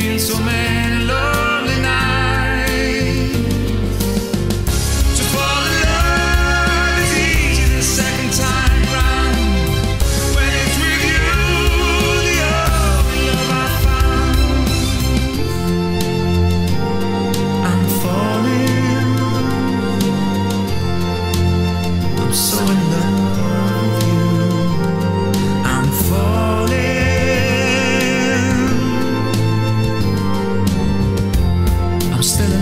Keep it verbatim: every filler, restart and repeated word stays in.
been so many lonely nights. To fall in love is easy the second time round. When it's with you, the only love I found. I'm falling, I'm so in love with you. I'm falling, I'm still